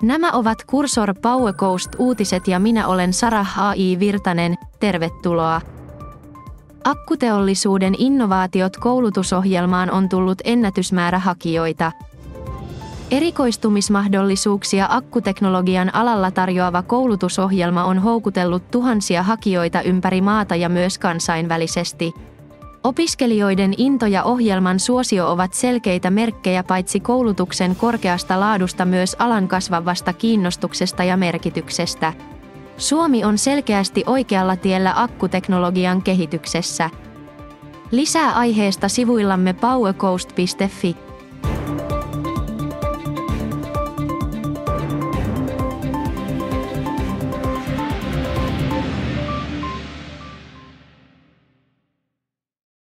Nämä ovat Cursor PowerCoast-uutiset ja minä olen Sarah A.I. Virtanen, tervetuloa. Akkuteollisuuden innovaatiot koulutusohjelmaan on tullut ennätysmäärä hakijoita. Erikoistumismahdollisuuksia akkuteknologian alalla tarjoava koulutusohjelma on houkutellut tuhansia hakijoita ympäri maata ja myös kansainvälisesti. Opiskelijoiden into ja ohjelman suosio ovat selkeitä merkkejä paitsi koulutuksen korkeasta laadusta myös alan kasvavasta kiinnostuksesta ja merkityksestä. Suomi on selkeästi oikealla tiellä akkuteknologian kehityksessä. Lisää aiheesta sivuillamme powercoast.fi.